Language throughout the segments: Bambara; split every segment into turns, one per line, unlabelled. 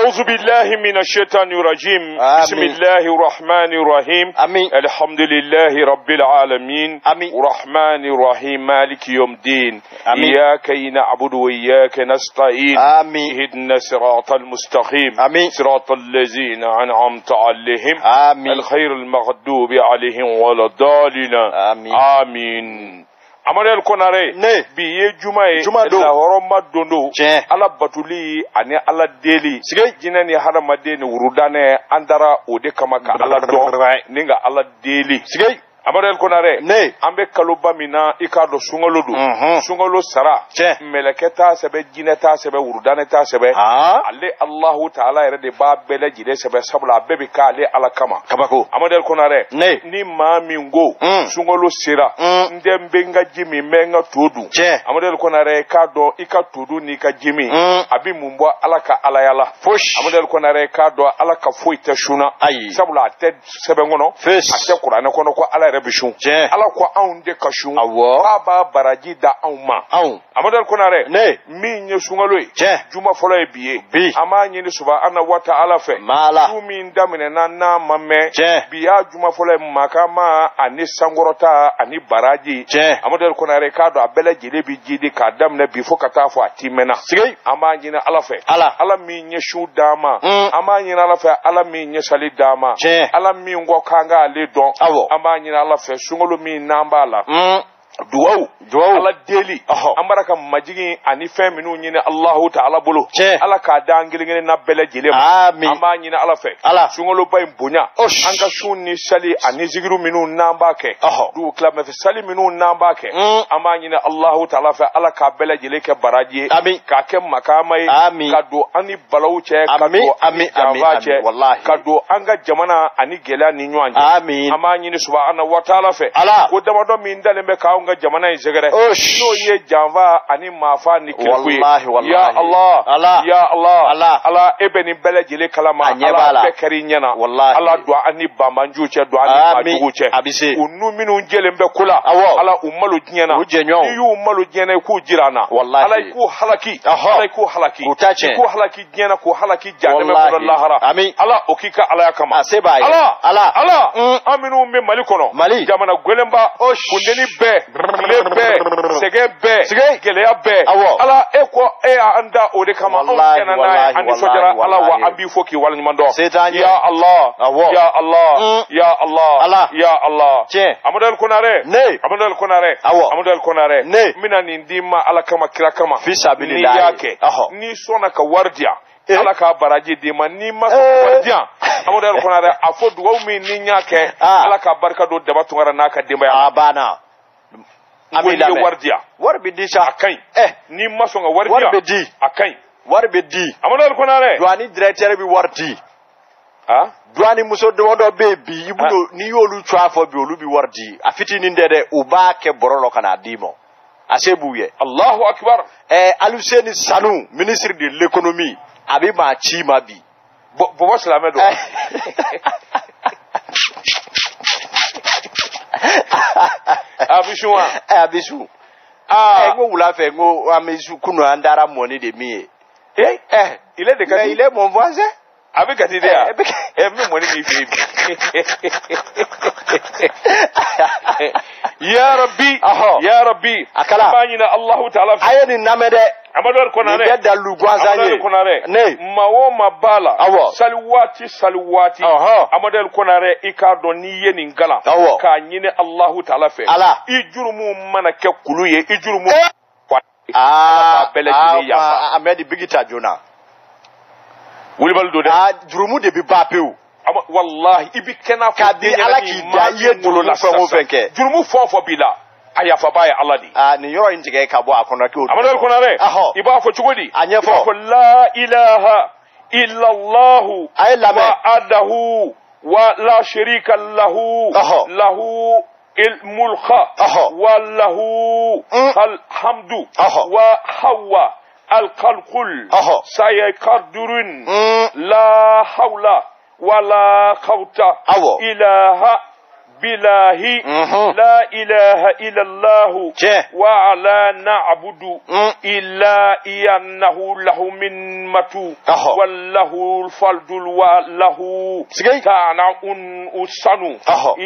أعوذ بالله من الشيطان الرجيم. بسم الله الرحمن الرحيم. الحمد لله رب العالمين. الرحمن الرحيم مالك يوم الدين. إياك نعبد وإياك نستعين. اهدنا الصراط المستقيم. صراط الذين أنعمت عليهم. الخير المغضوب عليهم ولا الضالين. آمين. Amadel konare biye jumae la horoma dondo ala batuli ani ala deli jinani haramade ni urudane andara ode kama ka ala do ninga ala deli Amadel konare ambe kaluba mina ikado sungolodu sungolo sara meleketa sebe jineta sebe urudane ta sebe alle Allahu taala ere de ba bele jide sebe sabula bebe ka ale ala kama kabako Amadel konare ni ma mingo sungolo sira ndembe nga jimi menga todu Amadel konare ka do ikatodu ni ka jimi abi mumbo ala ka ala yala Amadel konare ka do ala ka foita shuna sabula te sebe ngono ate qur'ana kono ko ala rebishun ala ko aunde kashun baba baraji da auma Amadel konare mi nye sungaloy juma folo e biye ama nyini subhana wa ta'ala fe tumi ndamine na mamme biya juma folo e makama ani sangorota ani baraji Amadel konare kado abele jilebi jidi ka damne bifo katafu atimena ama nyini ala fe ala mi nye shu dama ama nyini ala fe ala mi nye sali dama ala mi ngo kanga ale don ama nyini ala fe sungolo mi nambala duwaw ala deli ambaraka majigi ani feminu nyine Allahu ta'ala bulu ala ka dangilingene na bele jilem ama nyine ala fe sungolo bay mbunya anga sunni sali ani zigiru minu namba ke du club me sali minu namba ke ama nyine Allahu ta'ala fe ala ka bele jile ke baraji ka ke makamai ka do ani balawche ka do ami wallahi ka do anga jamana ani gela ni nyanje ama nyine subhanahu wa ta'ala fe ko dama do min dale me ka nga jamana izegere no ye java ani mafa ni kilkuye ya Allah ala ebeni bele jile kalama ala bekari nyana ala dua ani bamanju che dua ani majugu che unu minu jele mbe kula ala ummalu nyana yu ummalu nyana ku jirana ala ku halaki ku halaki nyana ku halaki janeme ko lahara ala okika ala yakama ala aminu me malikono jamana gwelemba kundeni be sege geleya be ala eko anda ode kama ona na andi sojara ala wa ambi foki wal nyumando ya Allah Amadel konare mina ni ndima ala kama kira kama fisabilillah yake ni sona ka wardia ala ka baraji de man ni maso wardia Amadel konare afodu wa mi ni nyake ala ka barka do debatu ngara naka demba ya bana amila wardia warbi di sa akai ni masonga wardia akai warbi di Amadel konare duani directeur bi wardi duani muso do baby ibudo ni yolu twafo bi olu bi wardi afiti ni ndede uba ke borolo kana dimo asebuye Allahu akbar Aluseni Sanu ministre de l'économie abi ma chima bi bo salame do Abishu ngo wula fe ngo amesu kunu andara money de mi il est de Kati il est mon voisin avec Kati dia me money ni fi ya rabbi akala banyina Allah ta'ala ayeni namede Amadel konare dalu gwanzanye ne mawo mabala salwati Amadel konare ikado ni yeni ngala ka nyine Allahu ta'ala fe ijurumu mana ke kuluye ijurumu bele jini yafa amedi bigita jona wulibal do de jurumu de bi bapeu wallahi ibikena fa de alaki da yedulu la fenke jurumu fofo bila aya fa baya Allah di ni yoro intige ka bo akona ki Amadel konare iba fo chugodi anyefo la ilaha illa Allah wa adahu wa la sharika lahu الملك وله الحمد وهو الخلق سيقدر لا حول ولا قوة إلا billahi la ilaha illa Allah wa ala na'budu illa iyanahu lahu min matu wallahu faldul wa lahu ta'na'un usanu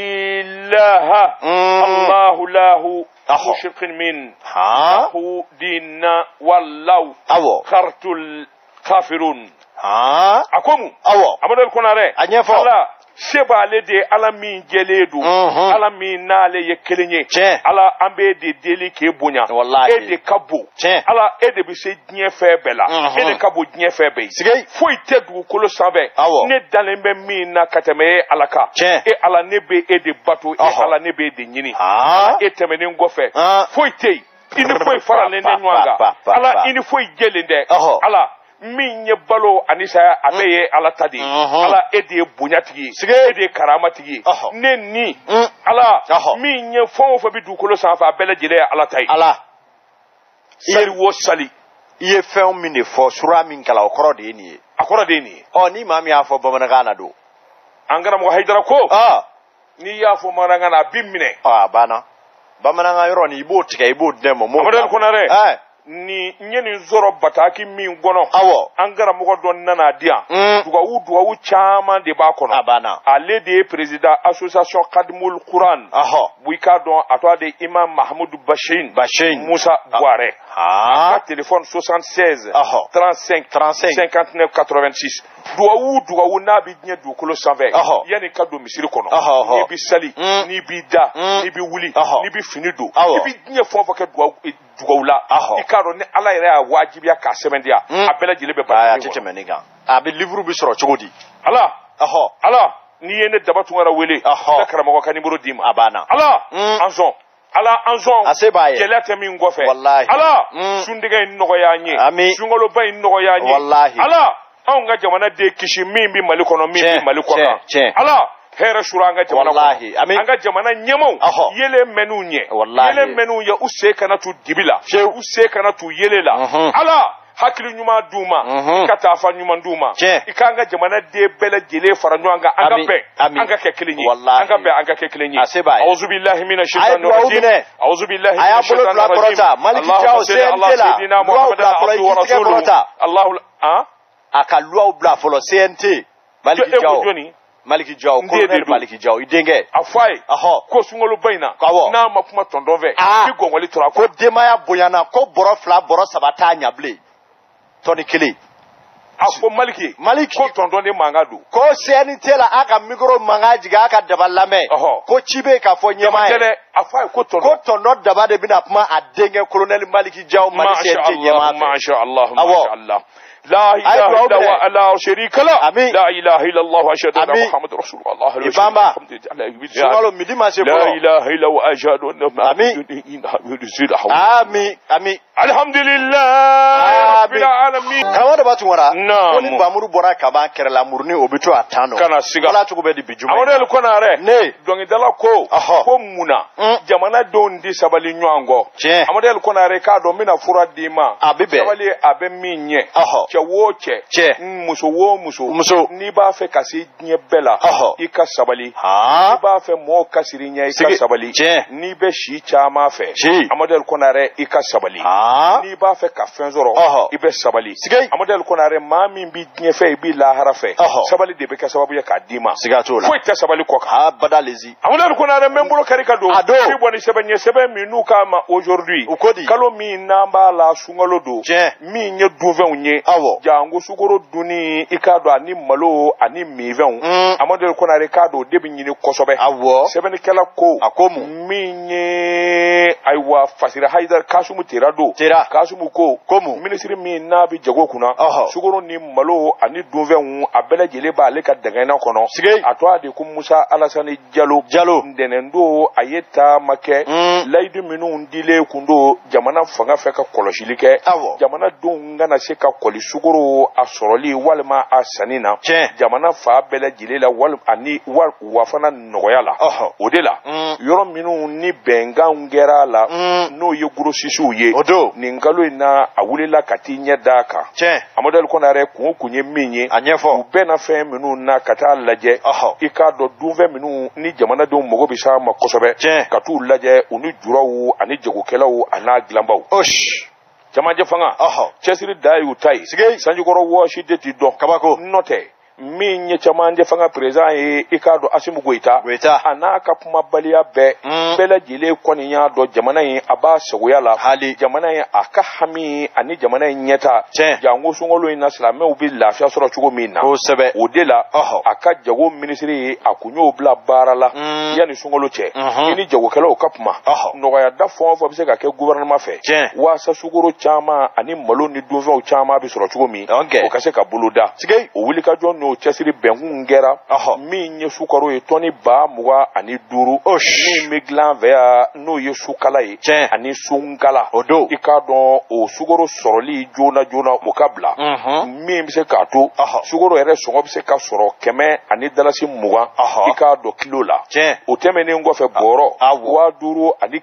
ilaha Allah lahu mushrikin min lahu dinna wallahu khartul kafirun akomu amadal konare ala seba le de ala min jeledu ala min nale ye kelenye ala ambe de deli ke bonya e de kabo ala e de bi se dien fe bela e de kabo dien fe be foi tedu kolo sanbe ne dalembe min na kateme alaka e ala nebe e de bato e ala nebe de nyini e temene ngofe foi te ini foi fara le nenwanga ala ini foi gelende ala minye balo anisa abeye ala tadi ala ede bunyatigi ede karamatigi nenni ala minye fo bi dukolo sanfa abele jile ala tai ala sali wo sali iye fe mine fo sura min kala okoro de ni o ni mami afo bomana na do angara mo haydara ko ni ya fo maranga na bimmine bana bamana nga yoro ni ibo tika ibo demo mo model konare ni nyeni zoro bataki min gono angara mo don nana dia duwa chama de ba kono ale de président association Kadmul Quran buika don atwa de imam Mahmoud Bashin Moussa Boare téléphone 76 35 59 86 duwa na bi nye du kolo sanve yani kado misiri kono ni bi sali ni bi da ni bi wuli ni bi finido ni bi nye fo ke duwa la ikaro ne ala ire a wajibi ya ka semendia abela jile be ba tete meniga abi livre bi soro chogodi ala ni yene dabatu ngara wele da karama ko kaniburo dim abana ala anzon jelate min gofe ala sundiga nogo yanye sungolo bay nogo yanye ala nga jamana de kishi mimbi malikono mimbi malikona ala hera shuranga jamana wallahi anga jamana nyemo yele menu ya use kana tu dibila use kana tu yelela ala hakili nyuma duma ikata afa nyuma duma ikanga jamana de bele jele faranyo anga anga kekelinyi anga kekelinyi auzu billahi minash shaitanir rajim auzu billahi minash shaitanir rajim maliki jao sentela Allahu akalua ubla folo CNT maliki jao colonel maliki jao idenge afai ko sungolo baina na mapuma tondove ki gongoli tora ko demaya boyana ko boro fla boro sabata nyable toni kili afo maliki ko tondone mangadu ko CNT la aka micro mangaji ga aka dabalame ko chibe ka fo nyema afai ko tondo dabade bina puma adenge colonel maliki jao maliki CNT nyema masha Allah لا إله إلا الله لا شريك له لا إله إلا الله أشهد أن محمد رسول الله لا إله إلا الله أشهد أن الحمد لله رب العالمين كما باتورا نعم بامرو بورا كبا كرلا مورني اوبيتو atano kana siga ala tuko be di bijuma awon ko na re ne dongi dala ko muna jamana don di sabali nyango amodel ko na re ka do mina fura di ma sabali abe minye che muso ni ba fe kasi nye bela ika sabali ni ba fe mo kasiri nya ika sabali ni be shi chama fe amodel ko na re ika sabali ni ba fe ka fenzoro ibe sabali amodel ko na re mami bi nye fe bi la harafe sabali de be ka sababu ya kadima foi ta sabali ko ka badalezi amodel ko na re membro karika do fi boni sebe minu kama aujourd'hui kalo mi namba la sungolo do mi nye duve unye jango sugoro duni ikado ani malo ani miven amodel ko na re kado de bi nyini kosobe sebe ni kala ko akomu mi nye aiwa fasira haidar kasumu tirado kasumu ko komu ministry mi na bi jago kuna sugoro ni malo ani duven abela jele ba le ka daga na kono atwa de ku Musa Alasani Jalo ndenendo ayeta make laidu minu ndile kundo jamana fanga feka koloshilike jamana dunga na seka kolisu sugoro a sɔrɔli walima a sanni na jamana fa bɛɛ lajɛlen la wa fana nɔgɔya la o de la yɔrɔ minnu ni bɛnkanw kɛra la n'o ye gorosisiw ye nin kalo in na a wulila ka t'i ɲɛ d'a kan Amadu Konare kun o kun ye min ye u bɛɛ na fɛn minnu na ka taa lajɛ I k'a dɔn dunfɛn minnu ni jamanadenw mago bɛ s'a ma kosɛbɛ ka t'u lajɛ u ni juraw ani jagokɛlaw a n'a dilanbaw jamajɛ fanga cɛsiri da y'u ta ye sanjikɔrɔ wɔsi de t'i dɔn kabako nɔ tɛ min ye camanje fanga président ye I k'a dɔn Asimu Goyita a n'a ka kumabaliya bɛɛ lajɛlen kɔni y'a dɔn jamana in a b'a sagoya la jamana in a ka hami ani jamana in ɲɛta jango sunkalo in na silamɛw bɛ lafiya sɔrɔ cogo min na o de la a ka jago minisiri a kun y'o bila baara la yanni sunkalo cɛ I ni jagokɛlaw ka kuma nɔgɔya da fɛn o fɛn bɛ se ka kɛ gouvernement fɛ waasa sukaro caman ani malo ni dunfɛnw caman bɛ sɔrɔ cogo min o ka se ka bolo da o wuli ka jɔ n'o cɛsiri bɛnkun kɛra min ye sukaro ye tɔni 20 ani 5 min bɛ dilan fɛ yan n'o ye sukala ye ani sunkala I k'a dɔn o sukaro sɔrɔli joona joona o ka bila min bɛ se k'a to sukaro yɛrɛ sɔngɔ bɛ se ka sɔrɔ 100 ani dalasi 20 I k'a dɔn kilo la o tɛmɛnen kɔfɛ bɔrɔ 5000 ani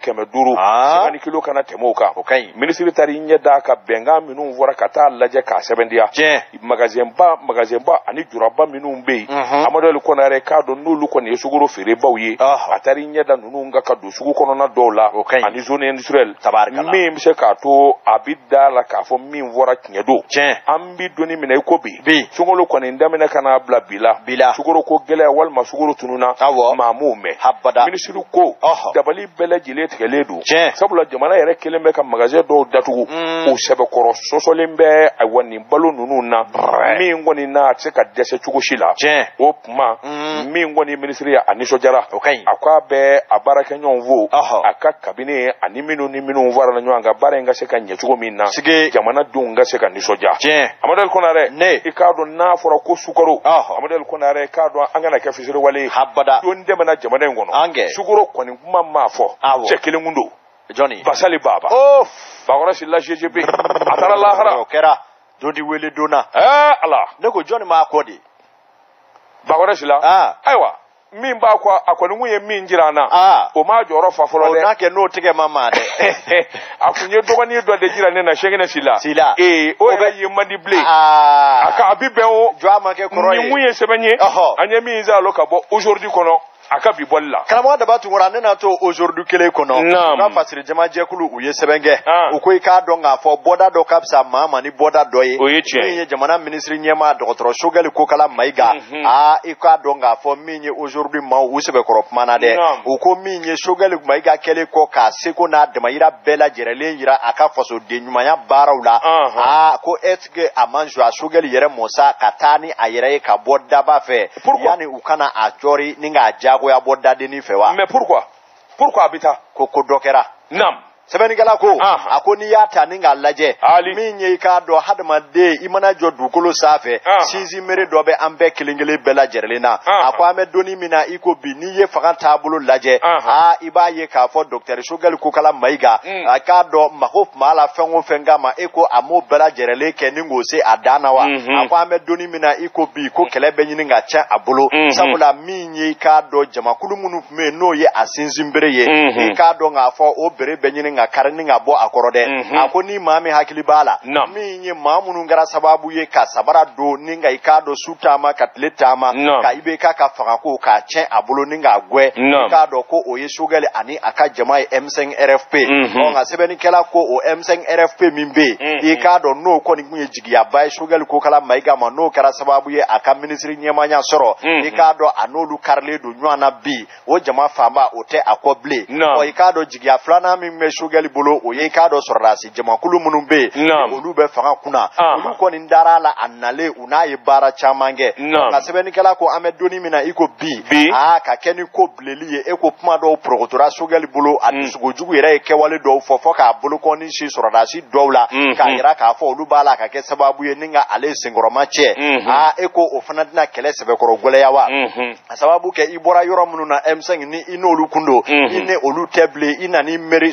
500 50 kilo kana tɛmɛ o kan minisiri taara I ɲɛ d'a ka bɛnkan minnu fɔra ka taa lajɛ k'a sɛbɛntiya magasin ba ani juraba minnu bɛ yen Amadu Konare k'a dɔn n'olu kɔni ye sukaro feerebaw ye a taara I ɲɛ da ninnu ka don sugu kɔnɔna dɔw la ani zone industrielle min bɛ se k'a to a bɛ da la k'a fɔ min fɔra tiɲɛ don an bɛ donni minɛ I ko bi sukaro kɔni daminɛ ka n'a bila bi la sukaro ko gɛlɛya walima sukaro tununa maa m'o mɛn minisiri ko dabali bɛɛ lajɛlen tigɛlen don sabula jamana yɛrɛ kelen bɛ ka magasin dɔw datugu o sɛbɛkɔrɔ sɔsɔlen bɛ ayiwa nin balo ninnu na min kɔni n'a tɛ se ka dɛsɛ cogo si la o tuma min kɔni minisiri a nisɔndiyara a k'a bɛ a baarakɛɲɔgɔnw fo a ka kabine ani minnu farala ɲɔgɔn kan baara in ka se ka ɲɛ cogo min na jamanadenw ka se ka nisɔndiya Amadu Konare I k'a dɔn n'a fɔra ko sukaro Amadu Konare k'a dɔn an kana kɛ fisiriwale don dɛmɛna jamana in kɔnɔ sukaro kɔni kuma m'a fɔ cɛ kelen kun don Basali Baba Bakɔrɔ Sila GGB a taara lahara
o kɛra dodi wele donna
ala
ne ko Johnny ma kɔ de
Bakɔrɔ Sila ayiwa min b'a kɔ a kɔni kun ye min jira an na o m'a jɔyɔrɔ fa fɔlɔ dɛ
o n'a kɛ n'o tigɛ ma maa dɛ
a kun ye dɔgɔnin dɔ de jira ne na Sɛgɛnɛ Sila o yɛrɛ ye man di bilen a bi bɛn o
jɔ a ma kɛ kɔrɔ ye
nin kun ye sɛbɛn ye an ye min zalo ka bɔ aujourd'hui kɔnɔ a ka bi bɔli la
karamɔgɔ Daba Tunkara ne n'a to aujourd'hui kelen kɔnɔ ka fasiri jama jɛkulu u ye sɛbɛn kɛ u ko I k'a dɔn k'a fɔ bɔda dɔ ka fisa maa ma ni bɔda dɔ ye
o ye tiɲɛ
min ye jamana minisiri ɲɛmaa dɔgɔtɔrɔ Sogɛli Kokala Mayiga I k'a dɔn k'a fɔ min ye aujourd'hui maaw u sɛbɛkɔrɔ kuma na dɛ u ko min ye Sogɛli Mayiga kɛlen kɔ k'a seko n'a damayira bɛɛ lajɛrɛlen yira a ka fasoden ɲumanya baaraw la ko est-ce que a man joie Sogɛli yɛrɛ mɔsa ka taa ni a yɛrɛ ye ka bɔ daba fɛ yanni u kana a cɔri ni k'a jagoya bɔ dadenni fɛ wa
mais pourquoi a bɛ taa
ko dɔ kɛra sɛbɛnnikɛla ko a ko n'i y'a ta ni k'a lajɛ min ye I k'a dɔn hadamaden I mana jɔ dugukolo sanfɛ sinsin bere dɔ bɛ an bɛɛ kelen kelen bɛɛ lajɛrɛlen na a ko an bɛ donni min na I ko bi n'i ye fanga taabolo lajɛ I b'a ye k'a fɔ docteur Sogɛli Kokala Mayiga a k'a dɔn mako tun b'a la fɛn o fɛn kama e ko a m'o bɛɛ lajɛrɛlen kɛ ni k'o se a dan na wa a ko an bɛ donni min na I ko bi ko kɛlɛ bɛ ɲini ka tiɲɛ a bolo sabula min ye I k'a dɔn jamakulu minnu tun bɛ yen n'o ye a sinsin bere ye I k'a dɔn k'a fɔ o bere bɛ ɲini ka kari ni ka bɔ a kɔrɔ dɛ a ko ni maa min hakili b'a la min ye maa minnu kɛra sababu ye ka sabara don ni ka I k'a dɔn su taama ka tile taama ka IBK ka fangako k'a tiɲɛ a bolo ni k'a gwɛ I k'a dɔn ko o ye Sogɛli ani a ka jama ye M5 RFP nka sɛbɛnnikɛla ko o M5 RFP min bɛ yen I k'a dɔn n'o kɔni kun ye jigiyaba ye Sogɛli Kokala Mayiga ma n'o kɛra sababu ye a ka minisiri ɲɛmaya sɔrɔ I k'a dɔn a n'olu karilen don ɲɔgɔn na bi o jama fanba o tɛ a kɔ bilen I k'a dɔn jigiya filanan min bɛ Sogɛli bolo o ye I k'a dɔn sɔrɔdasi jamakulu minnu bɛ yen olu bɛ fanga kunna olu kɔni dara la a nalen u n'a ye baara caman kɛ nka sɛbɛnnikɛla ko an bɛ donni min na I ko bi ka kɛ ni ko bileli ye e ko kuma dɔw porokotora Sogɛli bolo a dusukojugu yɛrɛ ye kɛwale dɔw fɔ k'a bolokɔni si sɔrɔdasi dɔw la k'a yira k'a fɔ olu b'a la ka kɛ sababu ye ni ka ale senkɔrɔma cɛ e ko o fana tɛna kɛlɛ sɛbɛkɔrɔ gwɛlɛya wa a sababu kɛ I bɔra yɔrɔ minnu na M5 ni I n'olu kun don I ni olu tɛ bilen I nana I miiri sɔrɔdasi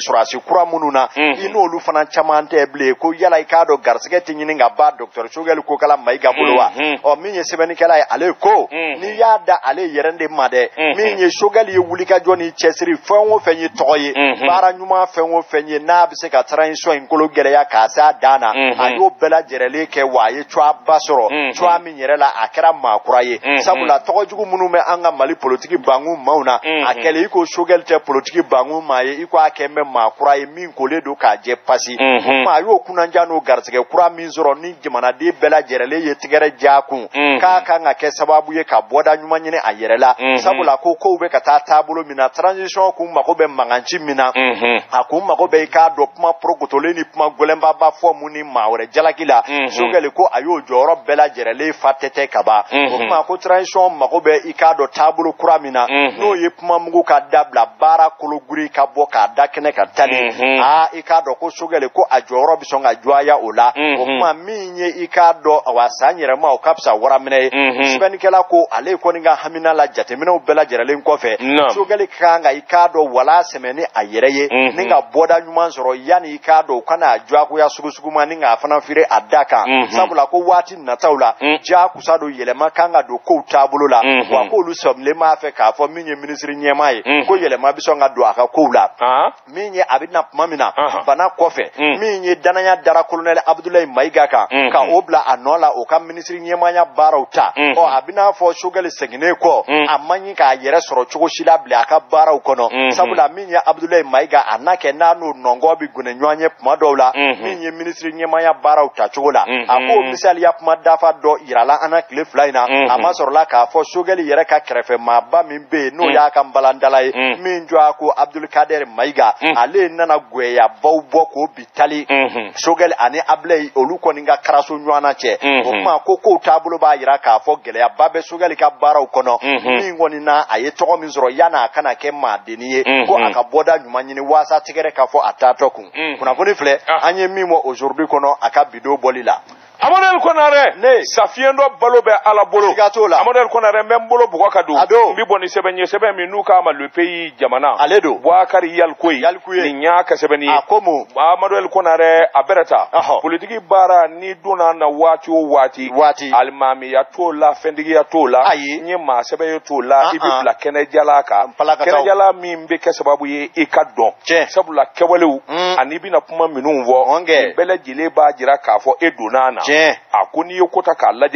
kura minnu na i n'olu fana caman tɛ bilen ko yala i k'a dɔn garisɛgɛ tɛ ɲini ka ba Dr Choguel Kokala Mayiga bolo wa min ye sɛbɛnnikɛla ye ale ko n'i y'a da ale yɛrɛ de ma dɛ min ye Choguel ye wulikajɔ ni cɛsiri fɛn o fɛn ye tɔgɔ ye baara ɲuman fɛn o fɛn ye n'a bɛ se ka transition in kolo gɛlɛya k'a s'a dan na a y'o bɛɛ lajɛlen kɛ wa a ye cogoya ba sɔrɔ cogoya min yɛrɛ la a kɛra maakura ye sabula tɔgɔjugu minnu bɛ an ka Mali politiki bankun maaw na a kɛlen i ko Choguel tɛ politiki bankun maa ye i ko a kɛ n bɛ maakura ye min kolen don k'a jɛ pasi a y'o kunnandiya n'o garisɛgɛ kura min sɔrɔ ni jamanaden bɛɛ lajɛlen ye tigɛrɛ ja kun k'a kan ka kɛ sababu ye ka bɔda ɲuman ɲini a yɛrɛ la sabula ko kow bɛ ka taa taabolo min na transition kun mago bɛ mankanci min na a kun mago bɛ i k'a dɔn kuma porokotolen ni kuma gɛlɛnbaba fɔ mun ni maa wɛrɛ jalaki la Choguel ko a y'o jɔyɔrɔ bɛɛ lajɛlen fa tɛtɛ ka ban o kuma ko transition mago bɛ i k'a dɔn taabolo kura min na n'o ye kuma mugu ka dabila baara kologuri ka bɔ k'a da kɛnɛ ka tali i k'a dɔn ko Choguel ko a jɔyɔrɔ bɛ sɔn ka jɔya o la o kuma min ye i k'a dɔn wa san yɛrɛma o ka fisa waraminɛ ye sɛbɛnnikɛla ko ale kɔni ka hamina la jateminɛw bɛɛ lajɛlen kɔfɛ Choguel kan ka i k'a dɔn wala sɛmɛ ni a yɛrɛ ye ni ka bɔda ɲuman sɔrɔ yanni i k'a dɔn u kana jɔgoya sugusuguma ni k'a fana feere a da kan sabula ko waati nataw la jakusa don yɛlɛma kan ka don kow taabolo la wa k'olu sɔmilen m'a fɛ k'a fɔ min ye minisiri ɲɛmaa ye ko yɛlɛma bɛ sɔn ka don a ka kow la min ye a bɛ na tuma min na bana kɔfɛ min ye danaya dara Colonel Abdoulaye Mayiga kan ka o bila a nɔ la o ka minisiri ɲɛmaaya baaraw ta a bɛ n'a fɔ Choguel seginnen kɔ a man ɲi k'a yɛrɛ sɔrɔ cogo si la bilen a ka baaraw kɔnɔ sabula min ye Abdoulaye Mayiga a n'a kɛ n'a n'o nɔngɔ bɛ gɔnɛ ɲɔgɔn ye tuma dɔw la min ye minisiri ɲɛmaaya baaraw ta cogo la a k'o misaliya kuma dafa dɔ yirala an na tile fila in na a ma sɔrɔla k'a fɔ Choguel yɛrɛ ka kɛrɛfɛ maaba min bɛ yen n'o y'a ka balandala ye min jɔ a ko Abdulkader Mayiga ale nana gɛyabaw bɔ k'o bi tali Choguel ani Ablaye olu kɔni ka karaso ɲɔgɔnna cɛ o kuma ko kow taabolo b'a yira k'a fɔ gɛlɛyaba bɛ Choguel ka baaraw kɔnɔ min kɔni na a ye tɔgɔ min sɔrɔ yan'a kana kɛ maadenni ye ko a ka bɔda ɲuman ɲini waasa tigɛrɛ k'a fɔ a taatɔ kun kunnafoni filɛ an ye min mɔ aujourd'hui kɔnɔ a ka bidon bɔli la
Amadou Konare safiyen dɔ balo bɛ Ala bolo Amadou Konare n bolo bugɔ ka don n bi bɔ ni sɛbɛn ye sɛbɛn min n'u k'a ma le pays jamana
ale don
Bouakari Yalkoyi nin y'a ka sɛbɛnni ye Amadou Konare a bɛrɛta politiki baara ni donna na waati o waati alimamiya t'o la fɛntigiya t'o la n ye maa sɛbɛn ye t'o la i bɛ bila kɛnɛjala kan kɛnɛjala min bɛ kɛ sababu ye i ka dɔn sabula kɛwalew ani bɛna kuma minnu fɔ bɛɛ lajɛlen b'a jira k'a fɔ e donna na a ko n'i ye kota k'a lajɛ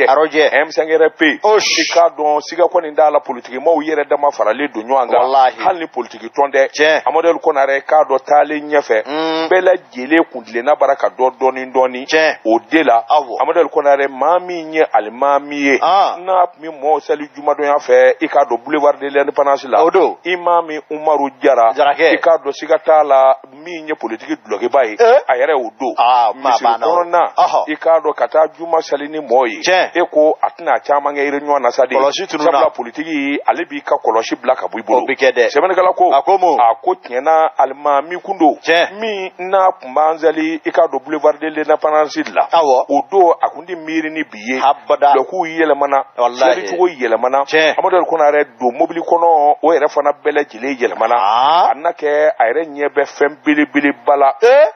M5RP i k'a dɔn siga kɔni t'a la politiki maaw yɛrɛ dama faralen don ɲɔgɔn kan hali ni politiki tɔn tɛ Amadou Konare k'a dɔn taalen ɲɛfɛ bɛɛ lajɛlen kuntilenna bara ka dɔn dɔɔni o de la Amadou Konare maa min ye alimami ye n'a tun bɛ mɔɔw seli jumadonya fɛ i k'a dɔn boulevard de l'indépendance la Imam Umaru Jara i k'a dɔn siga t'a la min ye politiki dulokiba ye a yɛrɛ y'o don misiri kɔnɔna i k'a dɔn ka taa juma seli ni mɔɔ ye e ko a tɛna caman kɛ yiri ɲɔgɔn na sa de sabula politiki ale b'i ka kɔlɔsi bila ka bɔ i bolo sɛbɛnnikɛla ko a ko tiɲɛna alimami kun don min n'a kun b'an seli i k'a dɔn boulevard de l'indépendance la o don a kun tɛ miiri ni bi ye dulɔkiw yɛlɛmana selicogo yɛlɛmana Amadou Konare don mobili kɔnɔ o yɛrɛ fana bɛɛ lajɛlen yɛlɛmana a na kɛ a yɛrɛ ɲɛ bɛ fɛn belebeleba la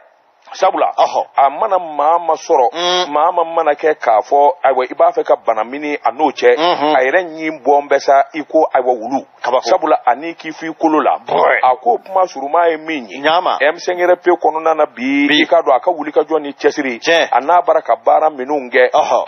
sabula a mana maa ma sɔrɔ maa ma mana kɛ k'a fɔ ayiwa i b'a fɛ ka bana mini a n'o cɛ a yɛrɛ ɲin bɔn bɛ sa i ko ayiwa wulu sabula ani k'i f'i kolo la a ko kuma suruma ye min ye M5RP kɔnɔna na bi i k'a dɔn a ka wuli ka jɔ ni cɛsiri a n'a bara ka baara minnu kɛ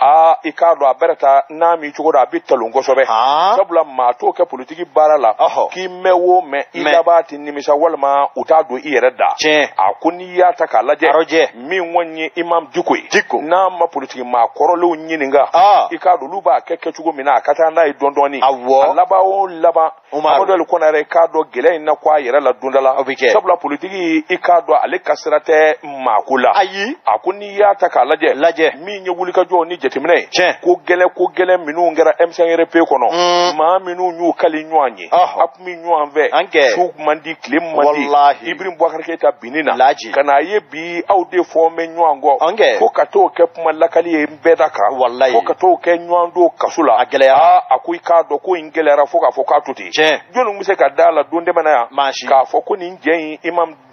i k'a dɔn a bɛrɛ ta n'a min cogo dɔ a bɛ talon kosɛbɛ sabula maa t'o kɛ politiki baara la k'i mɛn o mɛn i laban ti nimisa walima u t'a don i yɛrɛ da a ko n'i y'a ta k'a lajɛ min kɔni ye Imam Diko ye n'a ma politiki maa kɔrɔlenw ɲininka i k'a dɔn olu b'a kɛ kɛcogo min na a ka taa n'a ye dɔɔni a laban o laban Amadou Konare k'a dɔn gɛlɛya in na ko a yɛrɛ la don dɔ la sabula politiki i k'a dɔn ale ka sira tɛ maako la a ko n'i y'a ta k'a lajɛ min ye wulikajɔ ni jateminɛ ye ko gɛlɛn minnu kɛra M5RP kɔnɔ maa minnu y'u kali ɲɔgɔn ye a kun bɛ ɲɔgɔn fɛ su man di tile man di Ibrahim Bouakar Keita binni na ka n'a ye bi aw de fɔ n bɛ ɲɔgɔn kɔ fo ka t'o kɛ kuma lakali ye n bɛɛ da kan fo ka t'o kɛ ɲɔgɔn don kaso la a ko i k'a dɔn ko in gɛlɛyara fo k'a fɔ k'a to ten jɔnni bɛ se ka da la don dɛmɛ na yan k'a fɔ ko nin jɛ in Imam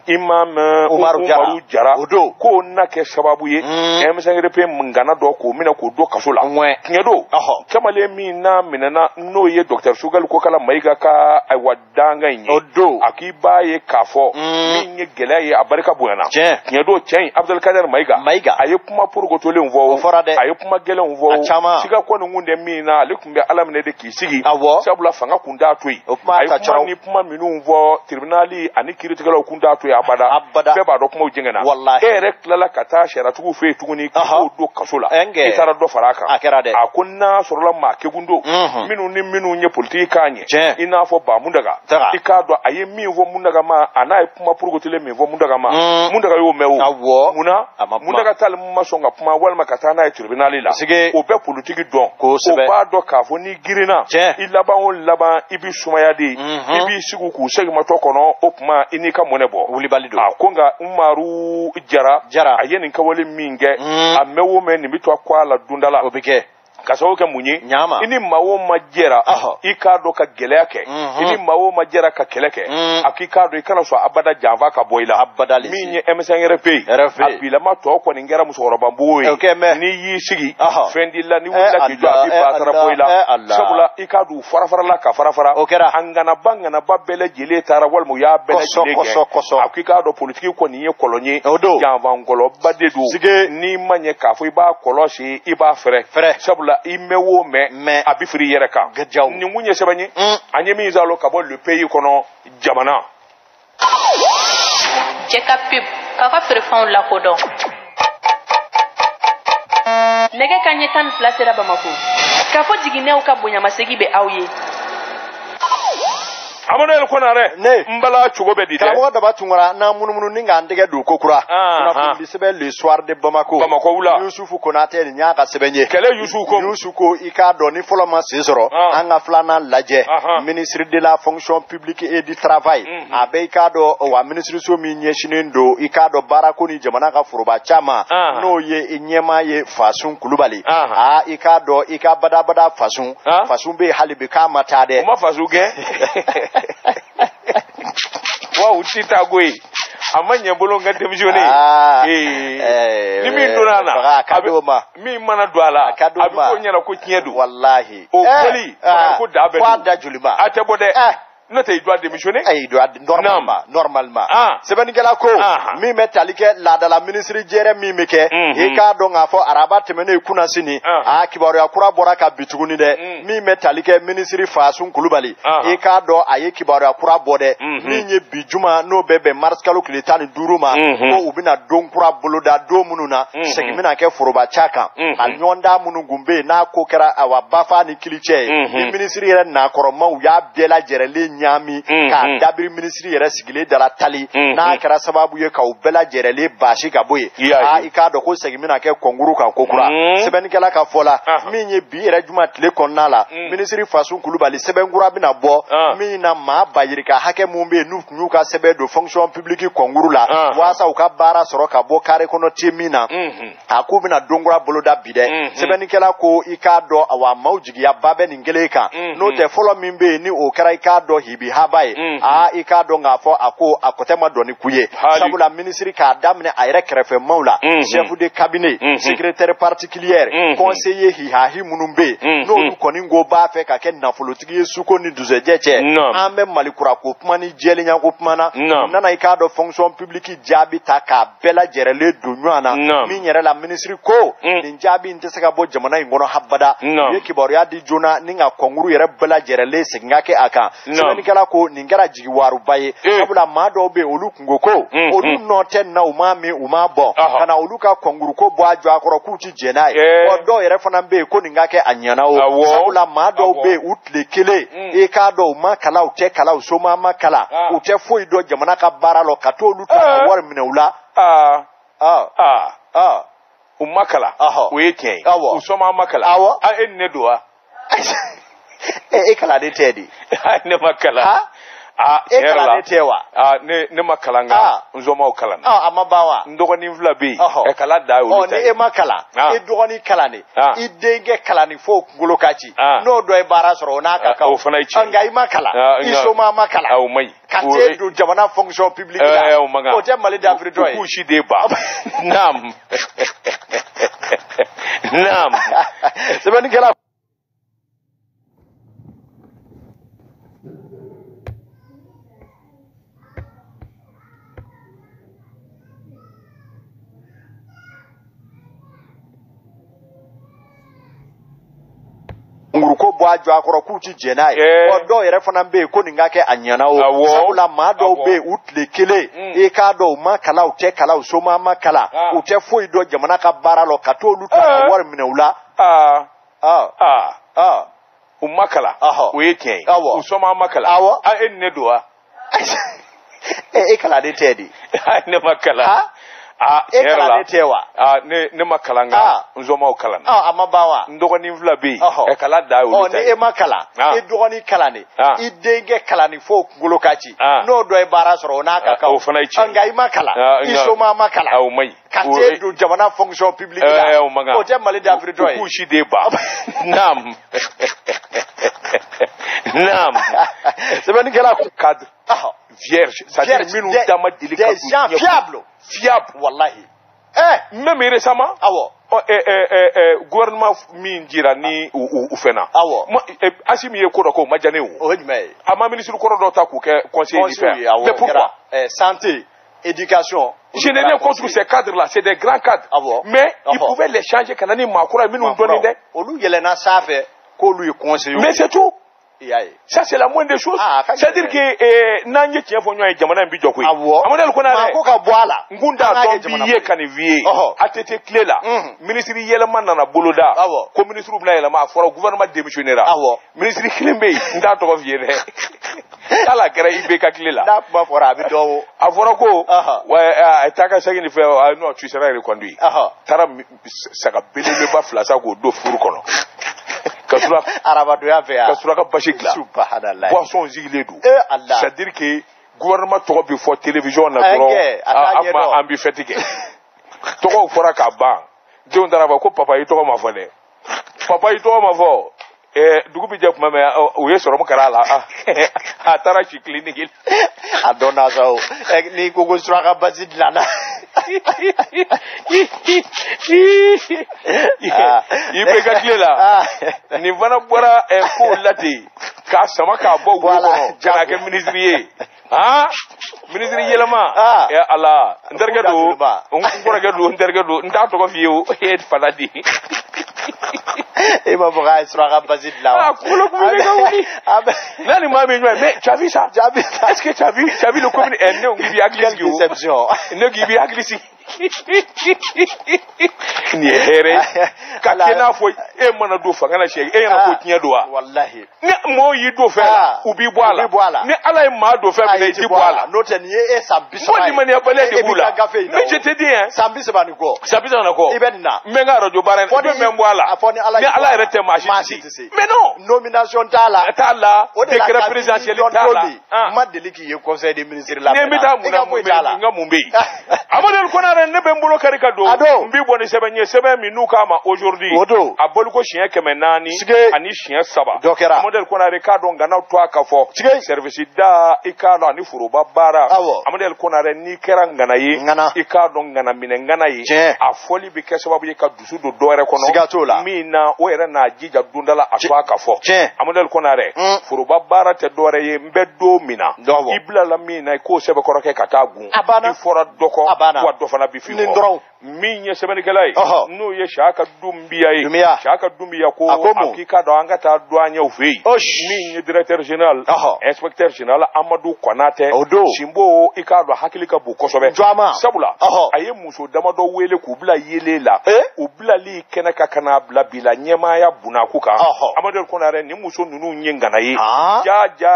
Imam Umaru Jara ko na ke sababu ye M5RP mungana do ko mina ko do kasola ngedo kamale mi na minana no ye Dr. Sugal ko kala maiga ka ay wadanga nyi akiba ye kafo mi nye gela ye abarika buena ngedo chen Abdul Kader maiga aye kuma pour tole nvo aye kuma gele nvo siga ko ngunde mi na lekumbe alamne de kisigi sabula fanga kunda toyi aye kuma ni kuma minu nvo tribunali ani critical kunda toyi abada beba do kuma ujingena erek lala kata sharatu fe tuguni ko do kasola itara do faraka akunna sorola ma kegundo minu nye politika anye ina fo ba mundaga ikado aye mi vo mundaga ma ana kuma purgotele mi vo mundaga ma mundaga yo mewu mundaga tal ma songa kuma walma kata na tribunal la o be politique don o ba do ka fo ni girina ilaba on laba ibi sumayade ibi sigu ku segi ma to kono o kuma inika monebo akonga Umaru Jara ayeni kawale minge amewo me ni bitwa kwala dundala obike kasawo ke munyi ini mawo majera ikado ka geleke ini mawo majera ka keleke akikado ikana so abada java ka boila minye M5RP abila ma to ko ni ngera muso roba boy ni yisigi fendilla ni wula ki jwa bi patara boila sabula ikado farafara la ka farafara angana bangana babele jile tara wal mu ya bele jile akikado politiki ko ni ye kolonye java ngolo badedu ni manye ka fo iba koloshi iba fere sabula imewo me abifiri yereka ni munye sebanye anye mi zalo kabo le pays kono jamana
jeka pip kaka firfon la kodon nege kanye tan flasera bamako kafo jigine o kabonya masegi be awye
Amonel konare mbala chugo be dide
kabo da batungura na munumunu ninga ndege du kokura na bisebe le soir de Bamako
wula
Yusufu Konate ni nyaka sebenye
kele
Yusufu ika doni foloma sezoro anga flana laje ministre de la fonction publique et du travail abe ika do wa ministre so mi nyeshinindo ika do barako ni jamana ka furuba chama no ye nyema ye fasun kulubali ika do ika bada fasun be halibe kama tade
ma fasuge wa utita gwe amanya bolonga demisione nimi ndonana
kadoma
mi mana dwala abiko nyana ko kiedu
wallahi
o koli ko dabe
kwa da julima
atebode nata idwa démissionner
idwa normalement sebani gela ko mi metalike la da la ministre jere mi meke e ka do nga fo araba temene kuna sini kibaru akura bora ka bituguni de mi metalike ministre fasun kulubali e ka do aye kibaru akura bode mi nye bijuma no bebe marskalu kilitani duruma ko ubina donkura boloda do mununa segimina ke furuba chaka anyonda munu gumbe na ko kera awa bafa ni kiliche ni ministre yere na koroma ya bela jerele nyami ka dabiri ministry yere sigile dala tali na kara sababu ye ka ubela jerele bashi ka boye ika do ko segimina ke konguru kan kokura seben kala ka fola minye bi yere juma tele konnala ministry fasun kulubali seben gura bina bo mina ma bayirika hake mumbe nuka sebe do fonction publique konguru la wasa uka bara soro ka bo kare kono timina akubina dongura boloda bide seben kala ko ika do awa maujigi ya babe ningeleka no te follow mimbe ni o kara ika do hibi habai ika do ngafo ako akotema doni kuye sabula ministry ka damne ayre krefe maula chef de cabinet secrétaire particulier conseiller hi munumbe no du koningo ba fe ka ken na folotigi yesuko ni duzejeche ambe malikura ko pumani jeli nya ko pumana nana ika do fonction publique jabi taka bela jerele dunyana mi nyere la ministry ko ni jabi ntesaka bo jamana ingono habada yeki boro ya di jona ninga konguru yere bela jerele singake aka sebeni kala ko ningara jigi waru baye abula mado be olukungo ko olu noten na umami umabo kana oluka konguru ko bo ajo akoro kuti jenai odo yere fana be ko ningake anyana o abula mado be utlekele e ka do makala ute kala usoma makala ute foi do jamana ka baralo kato luta war minula
umakala weke usoma makala enne doa
kala de tedi
ne makala
e kala de tewa
ne makalanga nzoma ukalana
amabawa
ndogoni vlabi e kala da
o ne e makala e dogoni kala ne i denge kala ni fo golokachi no do e bara soro na ka
o fana ichi
anga i makala i soma makala
o mai
kate do jamana fonction publique la o te mali d'Afrique to
ku shi de ba nam nam
sebani kala nguruko bo ajo akoro ku ti jena odo yere fana be ko ninga ke anyana o sabula ma do be utle kele e ka do ma kala o te kala o so ma kala o te foi do jamana ka baralo ka to lu ta war minula
o makala o yeken o so ma makala enne doa
e kala de tedi
ne makala
e kala de tewa
ne makalanga nzoma ukalana
amabawa
ndogoni vlabi e kala da
o ne e makala e dogoni kala ne i denge kala ni fo golokachi no do e bara soro na ka
o fana ichi
anga i makala i soma makala
o mai
kate do jamana fonction publique la o te mali d'Afrique to
ku shi de ba nam nam
sebani kala
cadre vierge ça dit minu dama délicat
des gens fiables wallahi
même récemment gouvernement min jira ni u fena asimi ye ko do ko majane o ama ministre ko do ta ku ke conseiller du faire mais pourquoi
santé éducation
je n'ai rien contre ces cadres là c'est des grands cadres mais ils pouvaient les changer kanani makura minu doni de
olu yelena safe ko lui conseiller
mais c'est tout. Ça c'est la moindre des choses. C'est-à-dire que nanye tien fo nyoy jamana mbi jokoi. Amonel ko na re.
Ko ka boala.
Ngunda don biye kanivie. Atete clé là. Ministre yelema na boloda. Ko ministre bla yelema fora gouvernement démissionnaire. Ministre Kilimbe nda to ko viere. Ala kera ibe ka clé là.
Da ba fora bi do.
Afora ko wa etaka sagi ni fe no tu seras reconduit. Tara saka belele ba flasa ko do furu kono. Kasura
arabado ya fe
kasura ka bashigla
subhanallah
boisson zigiledu c'est-à-dire que gouvernement to be for télévision na dro ambi fatigue to fora ka ban de on daraba ko papa yi to ma fole papa yi to ma fo dugubi je kuma me o yesoro mo karala atara chi clinique
adona so ni ko sura ka basidla na
ibe ka kile la ni vana bora ko lati ka sama ka bo ko kana ke ministrier ministre yelama ala nderga do ngora ga do nderga do nda to ko fiu et faladi
et ma bras sera rabasé de là.
Nani m'a mais tu as vu ça? Est-ce que tu as vu le commune ne ngibi aglisi yo?
Déception.
Ne ngibi aglisi. Ni here. Kakena fo e mana do fa kana shege e yana ko tinya do a.
Wallahi.
Ne mo yi do fa ubi boala. Ne ala ma do fa ne ti boala.
No te ni e sambiso.
Mo di mani abale de bula. Mais je te dis hein.
Sambiso ba ni ko.
Sambiso na ko.
Ibenna.
Menga radio bare ne me boala. Ne ala rete machine. Mais non.
Nomination tala.
Tala. Décret présidentiel tala.
Ma deliki ye conseil des ministres la.
Ne meta nga mumbe. Amadel konare ne be mbolo karika do. Mbi boni sebenye sebe minuka ma aujourd'hui. Abolu ko chien kemenani ani chien saba. Amadel konare ka do ngana to akafo. Service da ikalo ani furuba bara. Amadel konare ni kera ngana yi. Ikado ngana mine ngana yi. Afoli bi kesababu ye ka dusu do dore kono. Mina o era na jija dundala atwa akafo. Amadel konare furuba bara te dore ye mbedo mina. Ibla la mina ko sebe koroke katagu. Ifora doko wa dofana bifi. Minye sebeni kelai no ye shaka dumbiya yi shaka dumbiya ko akika do angata douane ofi minye directeur général inspecteur général Amadou Konate Shimbo ikado hakilika bu kosobe sabula aye muso damado wele ku bla yelela obla li kenaka kana bla bila nyema ya bunakuka Amadou Konare ni muso nunu nyengana yi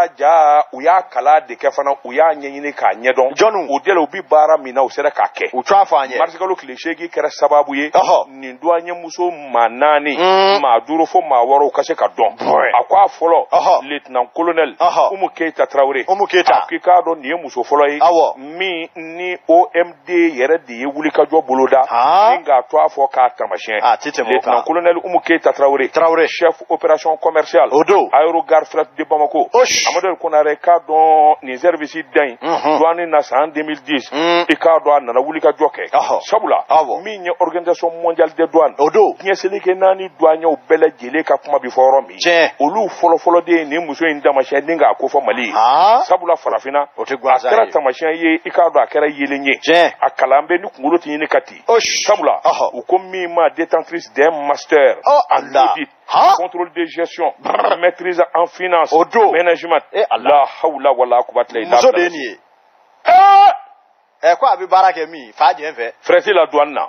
ja uya kala de kefana uya nyenyine ka nyedon odele obi bara mina usere ka ke Marsikalo kilishegi kera sababu ye ni douanier muso manani ma duro fo ma waro kase ka don akwa folo lieutenant colonel Umu Keita Traoré akika do ni muso folo yi mi ni OMD yere de wuli ka jo boloda ninga to afo ka tamasien lieutenant colonel Umu Keita Traoré chef opération commerciale Aérogare Fret de Bamako amadel konare ka don ni service den douane na en 2010 e ka do na wuli ka joke sabula mi ni organisation mondiale des douanes bien selike nani douanier o bele jele ka kuma bi foro mi olu folo de ni muso in damasien ninga ko fo Mali sabula farafina akara tamasien ye e ka do akara yelenye akalambe ni kungulo tin kati sabula o komi ma détentrice d'un master en audit contrôle de gestion maîtrise en finance management la hawla wala quwwata illa billah
kwa abi baraka mi fa je nfe
frère la douane na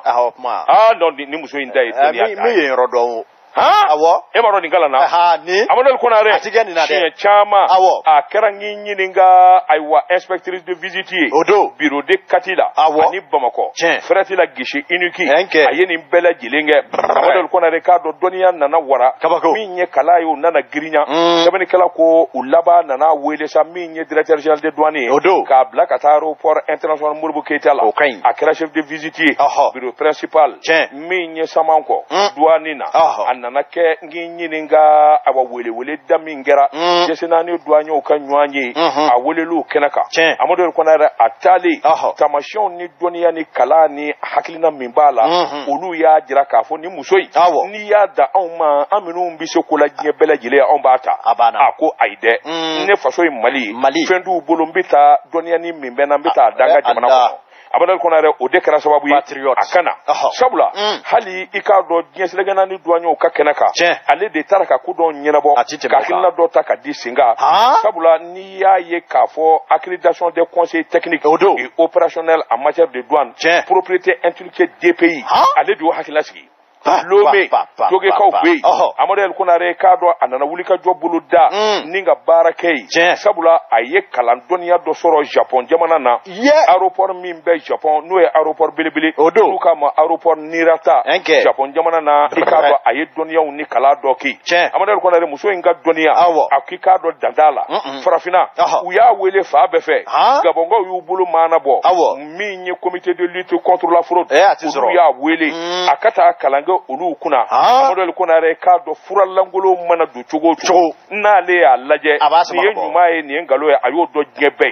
non ni muso inda
mi yen rodo
awo e maro ni ngala na
ni
amadal konare
atigeni na de
chama a karangi nyininga aywa inspectrice de visite bureau de Katila ani Bamako frère la gishi inuki ayeni bela jilenge amadal konare ka do doniya nana wara minye kala yo nana grinya sabani kala ko ulaba nana wele sa minye directeur général de douane ka bla kataro port international Modibo Keita la akara chef de visite bureau principal minye samanko douane na nake nginyinga aba wele damingera jesenani douanyo kanywanye awelelu kenaka amodo konara atali tamashon ni dunia ni kalani hakilina mimbala olu ya jira kafo ni musoi ni ya da onma aminu mbise kola nyebele jile onbata ako aide ne faso Mali fendu bolombita dunia ni mimbena mbita danga jamana ko abadal konare o dekara sababu akana sabula hali ikado dienselegana ni douanyo ka kenaka ale de taraka ku don nyenabo ka kinna do ta ka disinga sabula ni ya ye kafo accréditation des conseils techniques et opérationnels en matière de douane propriété intellectuelle des pays ale do hakila sigi lome toge ka obey amodel kunare kado anana wulika jobulu da ninga barakei sabula aye kalandonia do soro Japon jamana na aéroport mimbe Japon no e aéroport belebele nuka ma aéroport Nirata Japon jamana na ikado aye donia uni kala doki amodel kunare muso inga donia akika do dandala farafina uya wele fa befe gabongo yubulu manabo minye comité de lutte contre la fraude uya wele akata kalango olu kuna model kuna re ka do furalangolo mana do chogo na le alaje ni yenyumaye ni ngalo ya ayo do gebe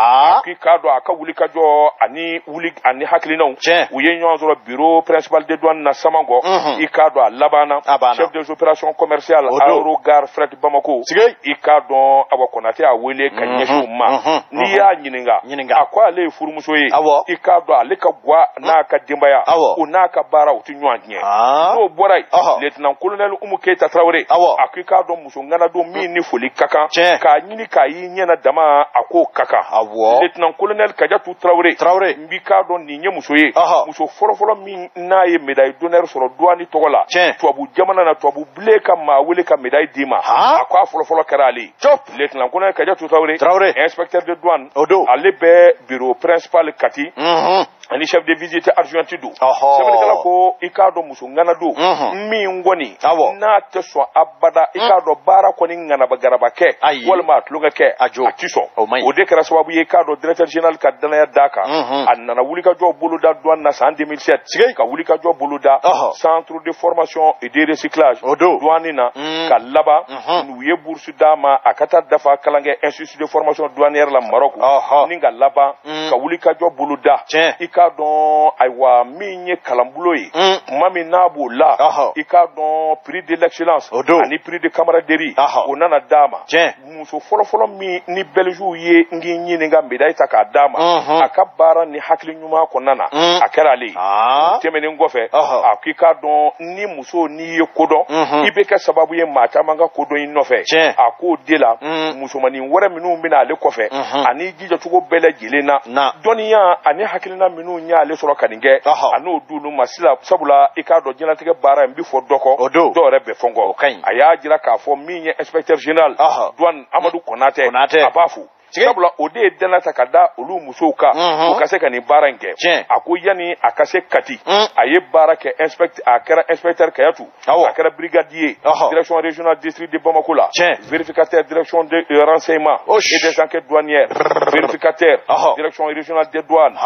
ki ka do aka wuli ka jo ani wuli ani haklina uye nyonzoro bureau principal de douane na Samango i ka do alabana chef des opérations commerciales Aérogare Fret Bamako i ka do abakonate awele kanyeshu ma ni ya nyininga akwa le furumuso ye i ka do aleka gwa na ka dimbaya unaka bara utinywanye no borai lieutenant colonel Umu Keita Traoré akika do musongana do mini foli kaka ka nyini ka yi nyena dama ako kaka lieutenant colonel Kadiatou Traoré mbika do ninye musoye muso folo min na ye médaille d'honneur sur douane togola to abu jamana na to abu bleka ma wele ka médaille dima akwa folo karali lieutenant colonel Kadiatou Traoré inspecteur de douane ale be bureau principal kati ani chef de visite Argentine sebele kala ko ikado muso ngana do mi ngoni na teso abada ikado bara ko ni ngana bagaraba ke walma tluga ke atiso o de kara sababu ikado directeur général ka dana ya daka anana wulika jo buluda douane na en 2007 ka wulika jo buluda centre de formation et de recyclage douane na ka laba nuye bourse dama akata dafa kalange institut de formation douanière la Maroc ninga laba ka wulika jo buluda ikadon aywa minye kalambuloyi mami nabo la ikadon prix de l'excellence ani prix de camaraderie onana dama muso folo mi ni belju ye ngi nyini nga médaille taka dama akabara ni hakli nyuma konana akerali temene ngofe akikadon ni muso ni yekodon ibeka sababu ye mata manga kodon inofe ako dela muso mani wara minu mbina ale kofe ani jija tugo bele jilena doniya ani haklina minu nya ale soro kaninge anu dunu masila sabula ikado jinatike bara mbi fo doko do rebe fongo aya jira ka fo minye inspecteur général douane Amadou Konate abafu sabula o de dana ta kada olu muso ka o ka se ka ni baara in kɛ a ko yani a ka se kati a ye baara kɛ a kɛra inspecteur Kayatu a kɛra brigadier direction régionale district de Bamako la vérificateur direction de renseignement et des enquêtes douanières vérificateur direction régionale des douanes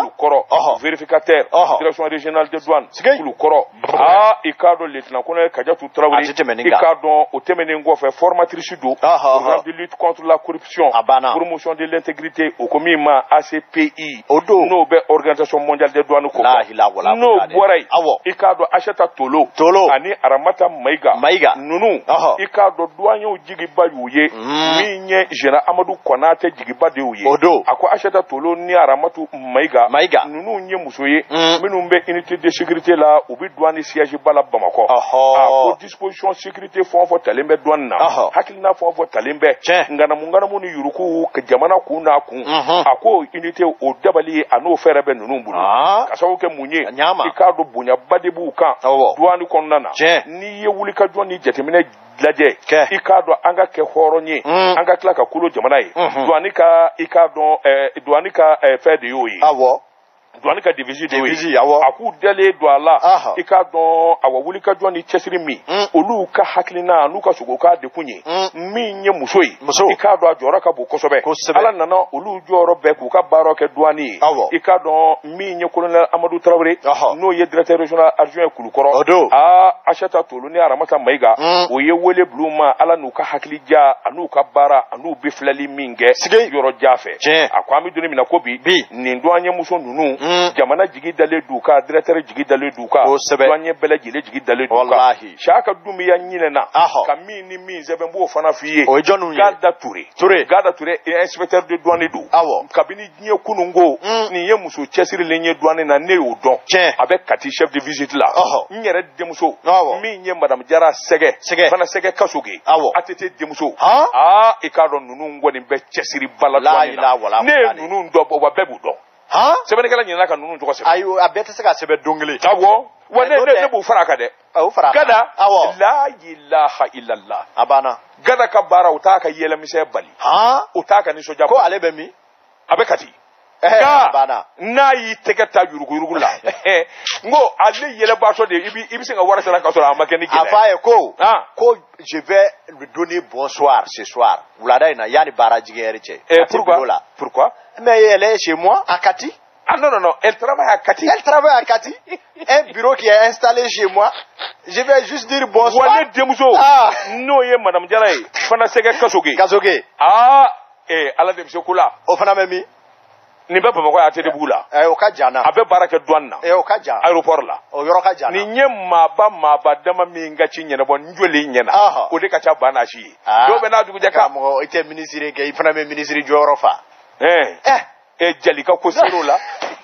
kulu vérificateur direction régionale des douanes kulu kɔrɔ i ka dɔn lieutenant colonel Kadiatou Traoré i ka dɔn o tɛmɛnen kɔfɛ formatrice do programme de lutte contre la corruption promotion de l'intégrité o ko min ma ACPI n'o bɛ organisation mondiale des douanes ko n'o bɔra yen i ka dɔn Achata Tolo ani Aramata Mayiga nunu i ka dɔn douaniers jigiba y'u ye min ye général Amadou Konate jigiba de y'u ye a ko Achata Tolo ni Aramatu Mayiga nunu ye muso ye minnu bɛ unité de sécurité la u bi douane siège bala Bamako a ko disposition sécurité fɔn fɔ talen bɛ douane na hakilina fɔn fɔ talen bɛ nganamu ni yuruku ka jamana kun n'a kun a ko unité o dabali a n'o fɛrɛ bɛ nunu bolo ka sababu kɛ mun ye i k'a dɔn bonyaba de b'u kan douane kɔnɔna na n'i ye wuli ka jɔ ni jateminɛ lajɛ i k'a dɔn an ka kɛ hɔrɔn ye an ka tila ka kolo jamana ye douane ka i k'a dɔn douane ka fɛn de y'o ye douane ka division de ye a k'u dalen don a la i k'a dɔn awa wuli ka jɔ ni cɛsiri min olu ka hakilina n'u ka sogo ka dekun ye min ye muso ye i k'a dɔn a jɔyɔrɔ ka bon kosɛbɛ ala nana olu jɔyɔrɔ bɛɛ k'u ka baara kɛ douane ye i k'a dɔn min ye colonel Amadou Traoré n'o ye directeur régional adjoint Kulukɔrɔ Achata Tolo ni Aramata Mayiga o ye wele bulon ma ala n'u ka hakilija a n'u ka baara a n'u bɛ filɛli min kɛ yɔrɔ jan fɛ a ko an bɛ don min na ko bi nin douanier muso ninnu jamana jigi dalen du ka directeur jigi dalen du ka douanier bɛɛ lajɛlen jigi dalen du ka Saka Doumbouya ɲinɛna ka min ni min sɛbɛn b'o fana f'i ye Gada Touré inspecteur de douane do kabini diɲɛ kunungo nin ye muso cɛsirilen ye douane na ne y'o dɔn a bɛ Kati chef de visite la n yɛrɛ denmuso min ye madame Jara Sɛgɛ fana Sɛgɛ Kasoge ATT denmuso i k'a dɔn ninnu kɔni bɛ cɛsiri bala douane na ne ye ninnu dɔn wa bɛɛ b'u dɔn sɛbɛnnikɛla ɲinɛna ka ninnu tɔgɔ sɛbɛn
ayi a bɛɛ tɛ se ka sɛbɛn don kelen
wa ne b'u fara a kan dɛ Gada la ilaha illallah
a banna
Gada ka baara u t'a ka yɛlɛmisɛn bali u t'a ka nisɔndiya
ko ale bɛ min
a bɛ Kati nka n'a y'i tɛgɛ ta yuruguyurugu la n ko ale yɛlɛbaatɔ de i bɛ se ka wari sara ka sɔrɔ a ma kɛ ni gɛlɛya
a f'a ye ko je vais lui donner bonsoir ce soir wulada in na yanni baara jigin cɛ
pourquoi
mais elle est chez moi à Kati.
Non, elle travaille à Kati.
Elle travaille à Kati. Un bureau qui est installé chez moi. Je vais juste dire bonsoir.
Wale Demuso. No ye madame Jara ye. Fana Sɛgɛ Kasoge. Ala de Muso Kula.
O fana bɛ min?
Nin bɛ Bamakɔ a tɛ de b'u la.
O ka jan na.
A bɛ baara kɛ douane na.
O ka jan.
Aéroport la.
O yɔrɔ ka jan na.
Nin ye maaba dama min ka ci ɲɛnabɔ n jɔlen ɲɛna. O de ka ca banna si ye. Dɔw bɛ n'a dugujɛ kan.
Karamɔgɔ i tɛ ministre kɛ i fana bɛ ministre jɔyɔrɔ fa.
Jalika ko sero la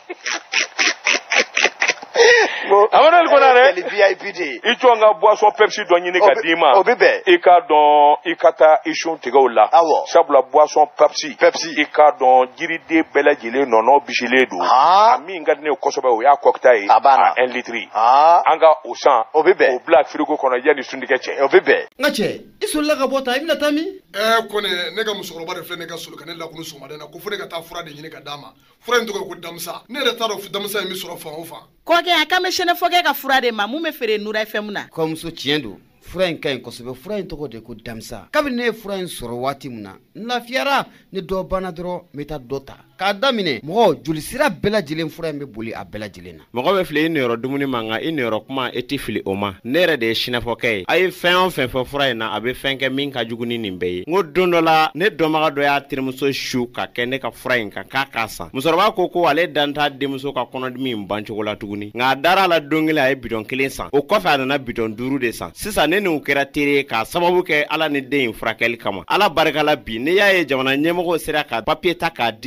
Amadou Konare
VIP de
i jɔ n ka boisson Pepsi dɔ ɲini ka d'i ma
o bɛ bɛn
i k'a dɔn i ka taa isun tigɛw la sabula boisson Pepsi i k'a dɔn jiriden bɛɛ lajɛlen nɔnɔ bisilen don a min ka di ne ye kosɛbɛ o y'a kɔkita ye a 1 litre an ka o san
o bɛ bɛn
o bila frigo kɔnɔ yanni suntigɛ cɛ
o bɛ bɛn
n ka cɛ i solila ka bɔ ta i bɛna taa min
kɔni ne ka musokɔrɔba de filɛ ne ka solo ka ne lakunu sɔgɔmaden na ko fo ne ka taa fura de ɲini ka d'a ma fura in tɔgɔ ye ko damisa ne yɛrɛ t'a dɔn damisa in bɛ sɔrɔ fan o fan
kɔkɛ a kan bɛ sɛnɛfɔkɛ ka fura de ma mun bɛ feere Nura FM na
kɔmuso tiɲɛ don fura in ka ɲi kosɛbɛ fura in tɔgɔ de ko damisa kabini ne ye fura in sɔrɔ waati min na n lafiyara ni dɔ banna dɔrɔn n bɛ taa dɔ ta k'a daminɛ mɔgɔ jolisira bɛɛ lajɛlen fura in bɛ boli a bɛɛ lajɛlen na
mɔgɔ bɛ fili i niyɔrɔ dumuni ma nka i niyɔrɔ kuma i tɛ fili o ma ne yɛrɛ de ye sinafɔkɛ ye a ye fɛn o fɛn fɔ fura in na a bɛ fɛn kɛ min ka jugu ni nin bɛɛ ye n ko don dɔ la ne dɔnbaga dɔ y'a terimuso su ka kɛ ne ka fura in kan k'a k'a san musokɔrɔba ko ale dan t'a denmuso ka kɔnɔdimi in ban cogo la tuguni nka a dara a la don kelen a ye bidɔn 1 san o kɔfɛ a nana bidɔn 5 de san sisan ne n'u kɛra teri k'a sababu kɛ ala ni den in furakɛli kama ala barika la bi ne y'a ye jamana ɲɛmɔgɔw sera ka papier ta k'a di an ma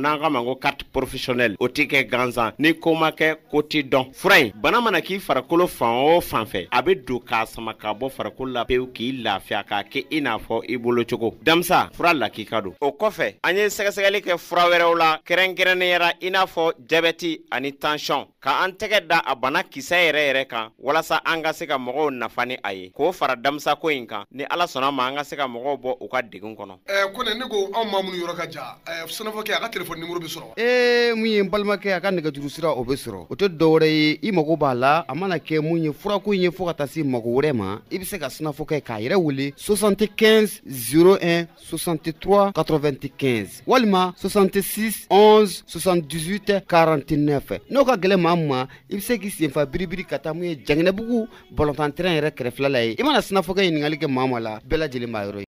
n'an ka ma ko carte professionnelle o tɛ kɛ gansan ni ko ma kɛ ko t'i dɔn. Fura in bana mana k'i farikolo fan o fan fɛ a bɛ don k'a sama ka bɔ farikolo la pewu k'i lafiya k'a kɛ i n'a fɔ i bolo cogo. Damisa fura lakika don. O kɔfɛ an ye sɛgɛsɛgɛli kɛ fura wɛrɛw la kɛrɛnkɛrɛnnenya i n'a fɔ jabɛti ani tension ka an tɛgɛ da a bana kisɛ yɛrɛ kan walasa an ka se ka mɔgɔw nafa ni a ye k'o fara damisa ko in kan ni Ala sɔnna ma an ka se ka mɔgɔw bɔ u ka degun kɔnɔ.
Kone ne ko anw maa minnu yɔrɔ ka ja sɛnɛfɔkɛ a ka téléphone numéro bɛ sɔrɔ.
Mun ye n balimakɛ a ka nɛgɛjuru sira o bɛ sɔrɔ o tɛ dɔwɛrɛ ye i mago b'a la a mana kɛ mun ye furako in ye fo ka taa se mago wɛrɛ ma i bɛ se ka sɛnɛfɔkɛ k'a yɛrɛ wele 75 01 63 95 walima 66 11 78 49 n'o ka gɛlɛn maa ma i bɛ se k'i senfa biribiri ka taa mun ye Janginɛbugu bɔlɔntan terrain yɛrɛ kɛrɛfɛla la ye i mana sɛnɛfɔkɛ ɲininkali kɛ maa la bɛɛ lajɛlen b'a yɔrɔ ye.